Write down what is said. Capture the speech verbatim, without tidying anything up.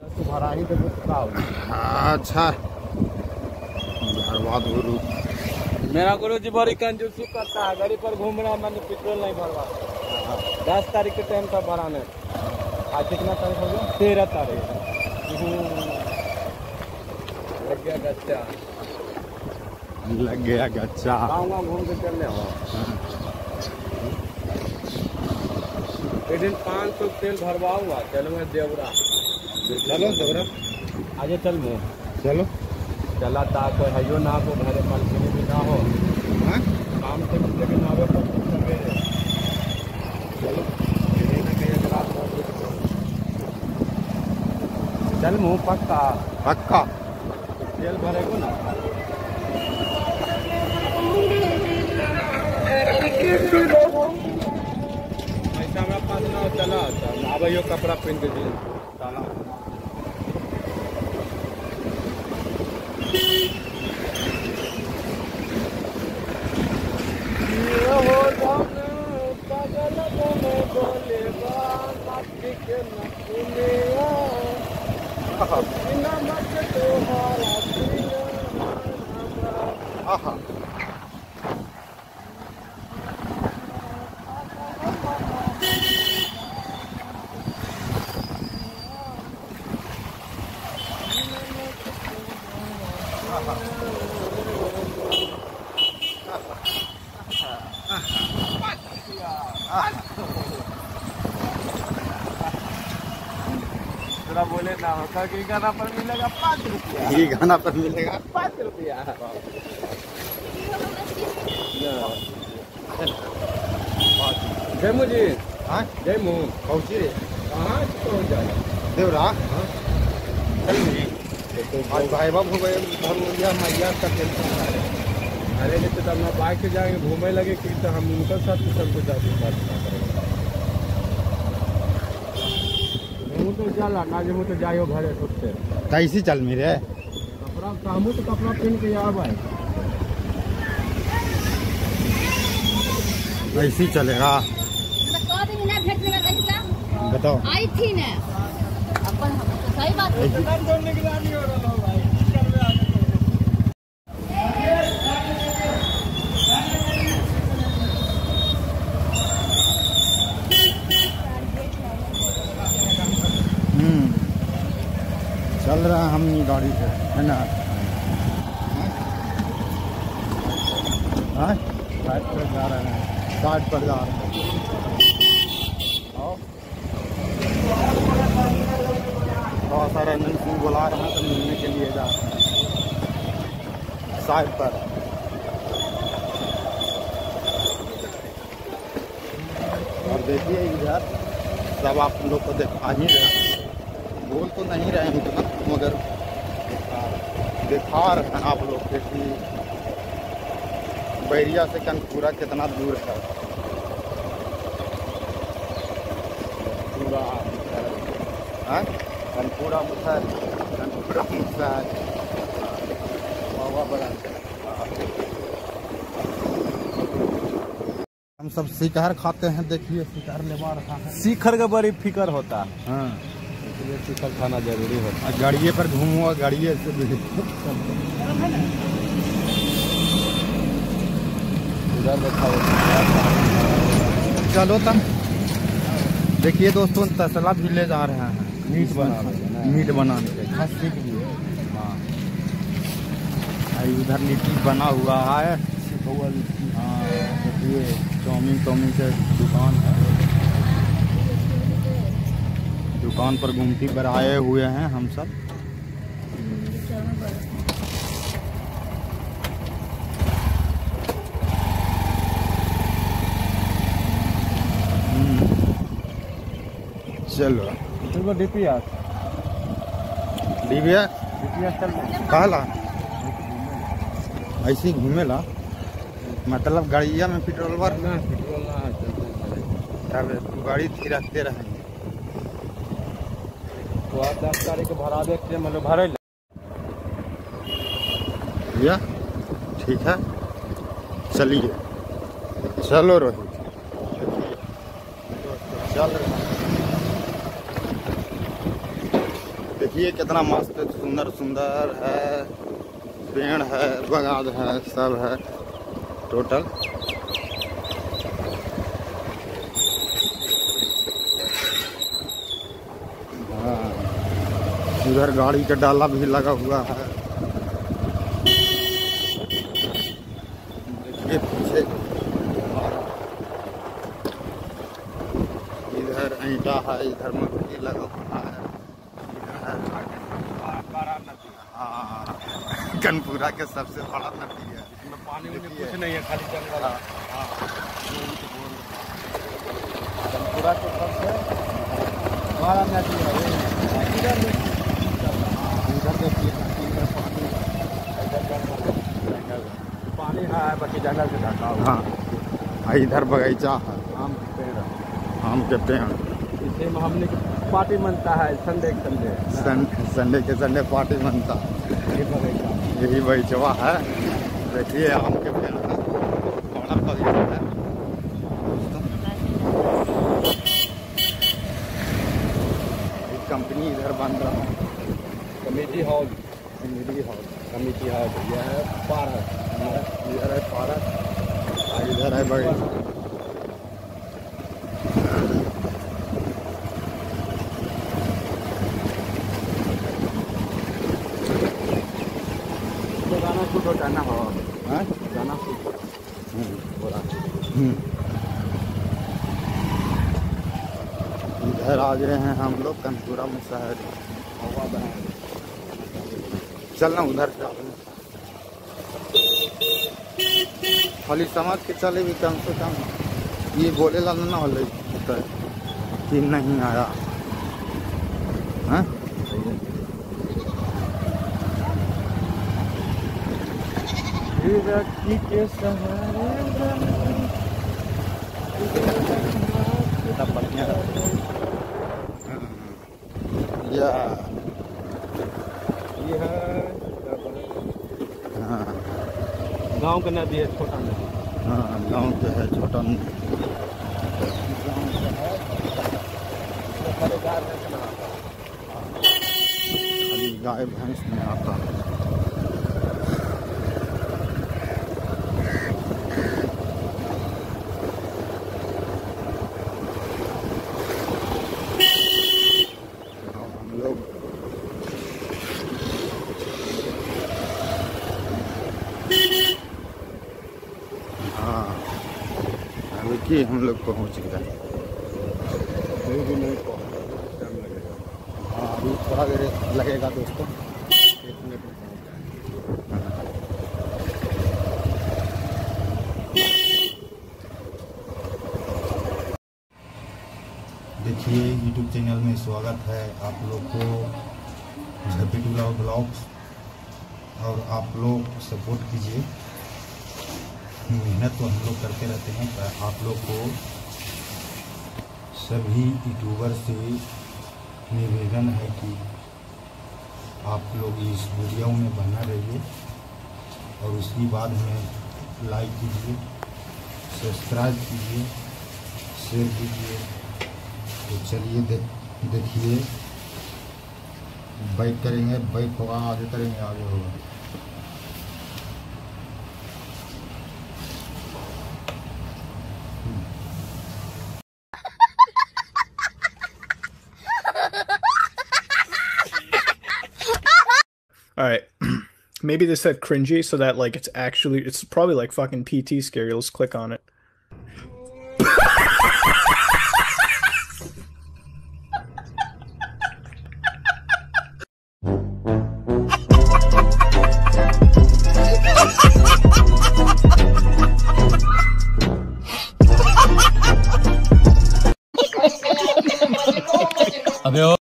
भरा ही तो अच्छा गुरु मेरा गुरु जी बड़ी कंजूसी करता है। गाड़ी पर घूम रहा मैंने पेट्रोल नहीं भरवा। दस तारीख के टाइम था भराने। आज कितना तारीख हो गया? तेरह तारीख। लग गया गच्चा लग गया गच्चा। गाँव गाँव घूम के चल रहे। एक दिन पाँच सौ तेल भरवाऊंगा। चलूंगा देवरा। चलो देवरा आजे चल मैं चलो चला था कोई है ना को घरे पालने भी ना हो। हाँ? काम से लेकिन आवे पर सवेरे चलो चल मुँह पक्का पक्का तेल भरेगो ना। ऐसा हमारा पास ना चला अब यो कपड़ा पहन के दिन साला आहा थोड़ा बोले ना होता कि गाना पर मिलेगा पाँच रुपया। ये गाना पर मिलेगा पाँच रुपया। जयमू जी हाँ जयमू पहुँची रे कहाँ पहुँच जाए देवरा चल नहीं आज भाई बाप हो गए भैया मैया का टेंशन है। अरे नहीं तो हम बाइक से जाएंगे घूमने लगे कि तो हम उनका साथ सब कुछ जाके बात करेंगे। तो चला ना जमू तो जाइयो घरे छुट्टे कैसी चल मेरे कपड़ा कामू तो कपड़ा पहन के आ भाई ऐसी चलेगा बताओ आई थी ना अपन सही बात है। हम्म चल रहा हम गाड़ी से है ना। हाँ साइड पर जा रहे हैं साइड पर जा रहे हैं। और बहुत सारे नई सिंह बुला रहे हैं तो मिलने के लिए जा रहे हैं साइड पर। और देखिए इधर सब आप लोग को दिखा ही रहे हैं। बोल तो नहीं रहे हैं उतना मगर दिखा रहे हैं आप लोग के कि बैरिया से कनपुरा कितना दूर है। पूरा हाँ कनपुरा मुसहर कनपुरा मुसहर बाबा बड़ा। हम सब शिकार खाते हैं। देखिए शिकार लेवा रहा है। शिखर का बड़ी फिकर होता है हाँ इसलिए शिखर खाना जरूरी होता और गाड़िए पर घूमूंगा गाड़िए से भी। उधर देखा चलो तब देखिए दोस्तों तसला भी ले जा रहे हैं मीट बनाने मीट बनाने के खस्सी के लिए। हाँ इधर लिट्टी बना हुआ है। हाँ देखिए चाउमीन चाउमीन के दुकान है। दुकान पर घूमती पर आए हुए हैं हम सब। चलो चलो डीपीएस डीबीएस डीपीएस चल कहला ऐसे ही घूमेला मतलब गाड़िया में पेट्रोल भर ना पेट्रोल ना चलते तब गाड़ी रखते रहेंगे। तो आप दस तारीख को भरा देते मतलब भरे भैया ठीक है चलिए चलो रोहित चल रहे हैं। देखिए कितना मस्त सुंदर सुंदर है, पेड़ है, बगान है, सब है टोटल। हाँ, इधर गाड़ी का डाला भी लगा हुआ है। देखिए पीछे इधर ईंटा है, इधर मट्टी लगा हुआ है। हाँ, कनपुरा के सबसे बड़ा नदी है। इसमें पानी में कुछ नहीं है, खाली जंगल है। कनपुरा के सबसे बड़ा नदी है। इधर देखिए, इधर देखिए इधर पानी जंगल पानी है, बाकी जंगल से ढका हुआ। हाँ, इधर बगीचा है, आम के पेड़ है। आम के पेड़। इसे में हमने पार्टी मनता है संडे के संडे सन, संडे के संडे पार्टी बनता है। ये बगीचा, यही बगीचवा है। देखिए आम के पेड़ है, बड़ा बगीचा है। कंपनी इधर बन रहा है, committee hall, committee hall, committee hall. यह है पार्क, इधर है पार्क, इधर है बगीचा। गाना शूट होता है ना, हो हाँ? गाना शूट हो रहा है। इधर आ गए हैं हम लोग कनपुरा में शहर। चलना उधर से खाली समझ के चले भी, कम से कम ये बोले ला ना हो कि नहीं आया। हाँ? के सहारे बढ़िया या ये है हाँ, गांव का नदी है, छोटा नदी। हाँ गाँव के है, छोटा नदी। गांव का है, इसमें खाली गाय भैंस में आता है। खाली गाय भैंस में आता है। हाँ देखिए हम लोग पहुँच गए। अभी भी नहीं पहुंचा, टाइम लगेगा। हाँ अभी थोड़ा देर लगेगा दोस्तों। एक मिनट में पहुंच जाएंगे। देखिए यूट्यूब चैनल में स्वागत है आप लोग को, झपीटूला ब्लॉग्स। और आप लोग सपोर्ट कीजिए, मेहनत तो हम लोग करते रहते हैं, पर आप लोग को सभी यूट्यूबर से निवेदन है कि आप लोग इस वीडियो में बना रहिए और उसके बाद में लाइक कीजिए, सब्सक्राइब कीजिए, शेयर कीजिए। तो चलिए देख देखिए बैक करेंगे, बैक होगा, आगे करेंगे, आगे होगा। All right. Maybe this said cringy so that like it's actually it's probably like fucking P T scary. Let's click on it. अबे